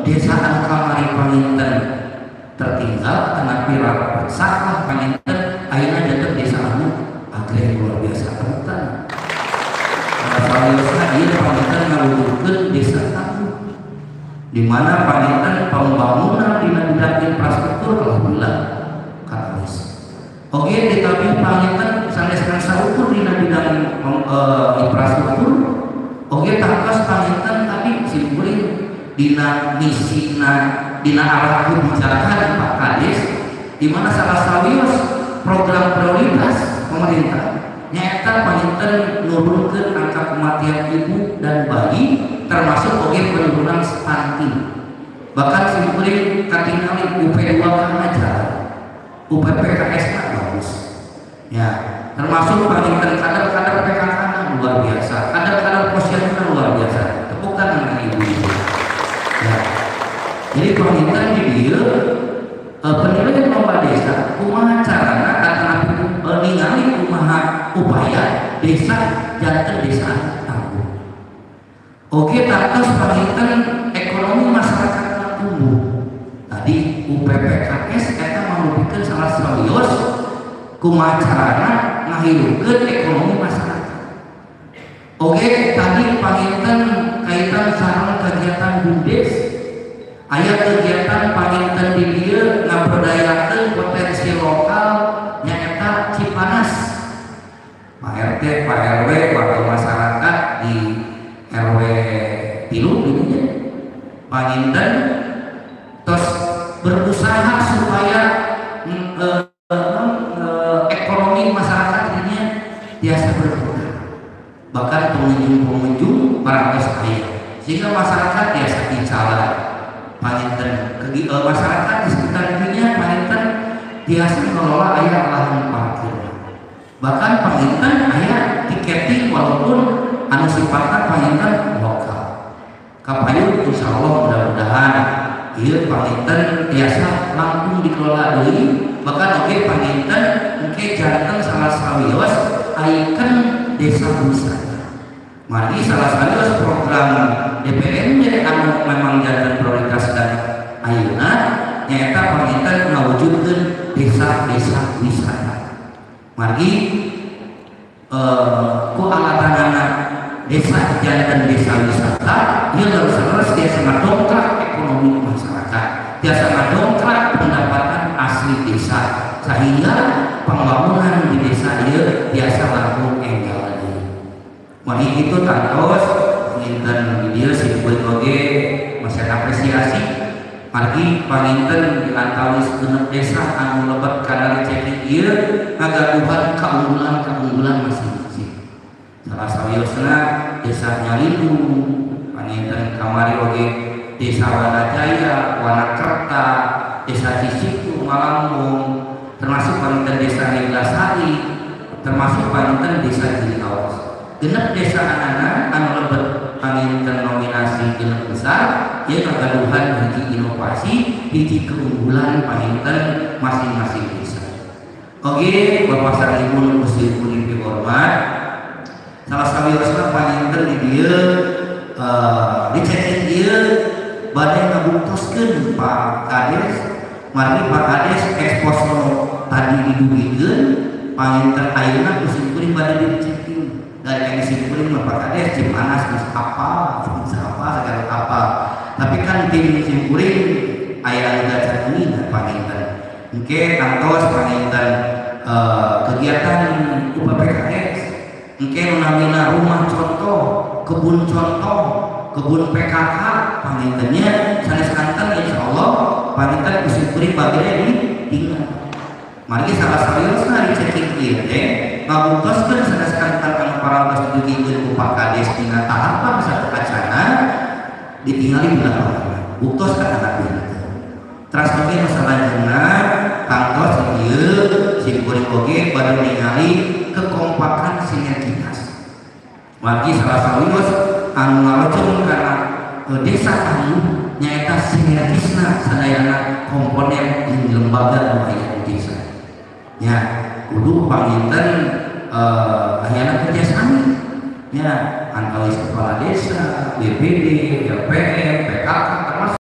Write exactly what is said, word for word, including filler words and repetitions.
desa kamari panginten tertinggal tenapi rapat salah panginten ayeuna jatuh desa anu agreng luar biasa rentan. Saliyosna ieu panginten ngawujudkeun desa tangguh di mana panginten pembangunan dina bidang infrastruktur alhamdulillah katalis. Oke, tetapi panginten saneskan saukur dina bidang uh, infrastruktur. Oke, tangkas panginten tapi simpuling dina misina dina arah kebijakan Pak Kades di mana salah sawios program prioritas pemerintah nyata panginten nurunkeun angka kematian ibu dan bayi termasuk oge penurunan stunting. Bahkan simpuling katingali U P dua aja U P P K S bagus ya, termasuk panginten kader-kader P K K luar biasa, kader-kader posyandu luar biasa, tepuk tangan ibu ya. Jadi panginten di dia uh, penilaian lomba desa kumaha carana atanapi uh, ningali kumaha upaya desa janten desa tangguh. Oke, tatos panginten ekonomi masyarakat tumbuh. Tadi U P P K S eta mamupikeun salah sawios kumaha carana ngahidupkeun ekonomi masyarakat. Oke, tadi panginten kaitan sareng kegiatan BUMDes. Aya kegiatan panginten di dieu ngaberdayakeun potensi lokal nyaeta Cipanas. Pak R T, Pak R W, warga masyarakat di R W tilu dulunya panginten terus berusaha supaya mm, eh, eh, ekonomi masyarakat ini biasa berkembang. Bahkan pengunjung-pengunjung para aya sehingga masyarakat biasa bicara panginten ke uh, masyarakat di sekitar dirinya panginten biasa mengelola aya lahan parkir. Bahkan panginten aya tiketing walaupun anu sifatna panginten lokal. Kapayun insyaallah mudah-mudahan ieu panginten biasa langsung dikelola deui. Bahkan oke panginten engke janten salah sawios icon desa wisata. Mari salah satu program D P R jadi anu memang janten prioritas dan ayeuna nyaeta panginten ngawujudkeun desa-desa wisata. Mari uh, ku alatanana desa janten desa wisata ieu leres-leres biasa ngadongkrak ekonomi masyarakat, biasa ngadongkrak pendapatan asli desa sehingga pembangunan di desa ieu biasa langkung enggal. Mari itu tantos panginten di dieu simpeun oge masih apresiasi. Mari panginten di antawis genep desa anu lebet kana receking ieu ngagaduhan kaunggulan-kaunggulan masing-masing. Salah sawiosna desa Nyalidu, panginten kamari oge desa Wanajaya, Wanakerta, desa Cisiku, Malambung, termasuk panginten desa Neglasari, termasuk panginten desa Ciliawas. Genep desa anak anu lebet panginten nominasi genep besar ieu ngagaduhan hiji inovasi hiji keunggulan panginten masing-masing desa. Oke, Bapak Saripun Gusti Puni hormat, salah sawiosna panginten di dieu uh, dicekin dieu bade ngabungtoskeun Pak Kades. Mari Pak Kades ekspos tadi didugikeun panginten ayeuna Gusti Puni bade dicekin. Dari yang disimpulin Bapak Kades Cipanas bisa apa, bisa apa, segala apa. Tapi kan tim simpulin ayah juga cermin panginten. Mungkin kantos panginten uh, kegiatan U P P K S. Mungkin namina rumah contoh, kebun contoh, kebun P K K pangintennya sanes kanten insya Allah panginten disimpulin bagiannya di tinggal. Mari salah sawiosna diceking ieu teh ngabungtoskeun sanes kanten anu paraltos didugikeun ku Pak Kades dina tahapan satu acana ditingali bulan buktos ka anak ieu. Teras oge nu salanjutna kantos ieu simkuring oge bade ningali kekompakan sinergitas. Mari salah sawios anu ngarojong kana desa anu nyaeta sinergisna sadayana komponen di lembaga nu aya di desa. Ya, kudu panginten uh, ayeuna kerjasama ya antawis kepala desa, B P D, L P M, P K K termasuk